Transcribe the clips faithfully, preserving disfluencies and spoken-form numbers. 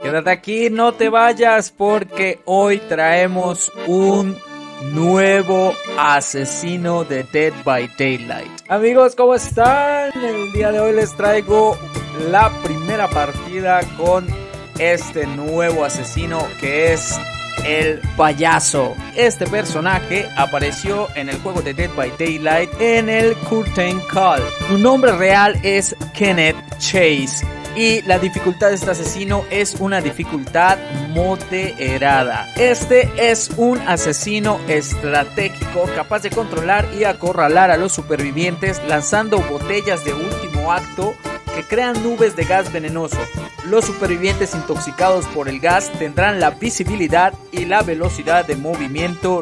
Quédate aquí, no te vayas, porque hoy traemos un nuevo asesino de Dead by Daylight. Amigos, ¿cómo están? El día de hoy les traigo la primera partida con este nuevo asesino que es el payaso. Este personaje apareció en el juego de Dead by Daylight en el Curtain Call. Su nombre real es Kenneth Chase y la dificultad de este asesino es una dificultad moderada. Este es un asesino estratégico capaz de controlar y acorralar a los supervivientes lanzando botellas de último acto que crean nubes de gas venenoso. Los supervivientes intoxicados por el gas tendrán la visibilidad y la velocidad de movimiento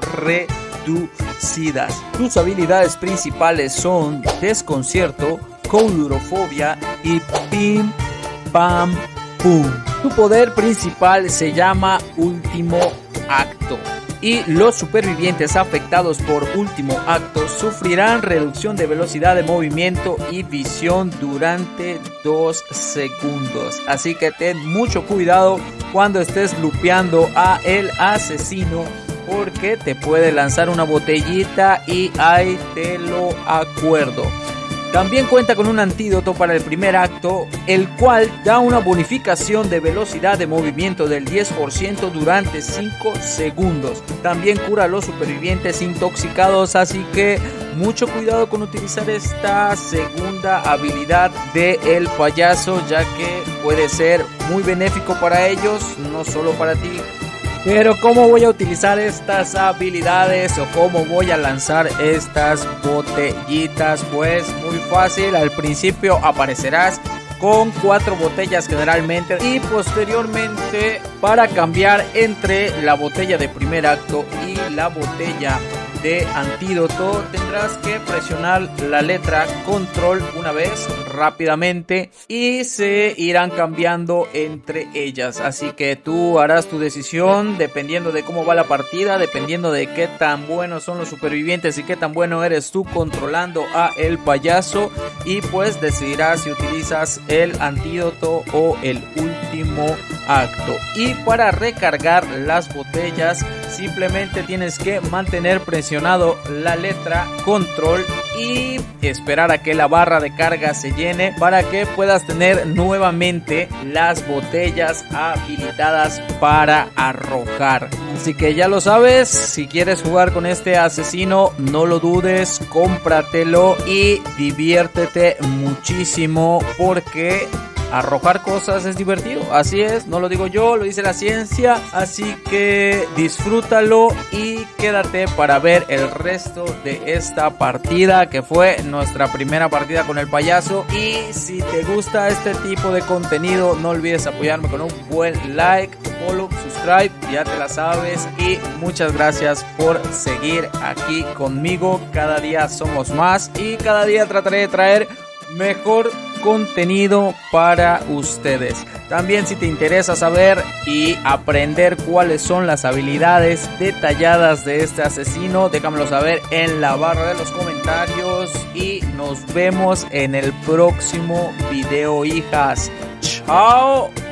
reducidas. Sus habilidades principales son desconcierto, coulrofobia y pim pam pum. Su poder principal se llama último acto. Y los supervivientes afectados por último acto sufrirán reducción de velocidad de movimiento y visión durante dos segundos. Así que ten mucho cuidado cuando estés lupeando a el asesino, porque te puede lanzar una botellita y ahí te lo acuerdo. También cuenta con un antídoto para el primer acto, el cual da una bonificación de velocidad de movimiento del diez por ciento durante cinco segundos. También cura a los supervivientes intoxicados, así que mucho cuidado con utilizar esta segunda habilidad de el payaso, ya que puede ser muy benéfico para ellos, no solo para ti. Pero ¿cómo voy a utilizar estas habilidades o cómo voy a lanzar estas botellitas? Pues muy fácil. Al principio aparecerás con cuatro botellas generalmente y posteriormente, para cambiar entre la botella de primer acto y la botella de antídoto, tendrás que presionar la letra control una vez rápidamente y se irán cambiando entre ellas. Así que tú harás tu decisión dependiendo de cómo va la partida, dependiendo de qué tan buenos son los supervivientes y qué tan bueno eres tú controlando a el payaso, y pues decidirás si utilizas el antídoto o el último acto. Y para recargar las botellas simplemente tienes que mantener presionado la letra control y esperar a que la barra de carga se llene para que puedas tener nuevamente las botellas habilitadas para arrojar. Así que ya lo sabes, si quieres jugar con este asesino, no lo dudes, cómpratelo y diviértete muchísimo, porque arrojar cosas es divertido. Así es, no lo digo yo, lo dice la ciencia. Así que disfrútalo y quédate para ver el resto de esta partida, que fue nuestra primera partida con el payaso. Y si te gusta este tipo de contenido, no olvides apoyarme con un buen like, follow, subscribe, ya te la sabes. Y muchas gracias por seguir aquí conmigo. Cada día somos más y cada día trataré de traer mejor contenido para ustedes. También, si te interesa saber y aprender cuáles son las habilidades detalladas de este asesino, déjamelo saber en la barra de los comentarios y nos vemos en el próximo video, hijas. Chao.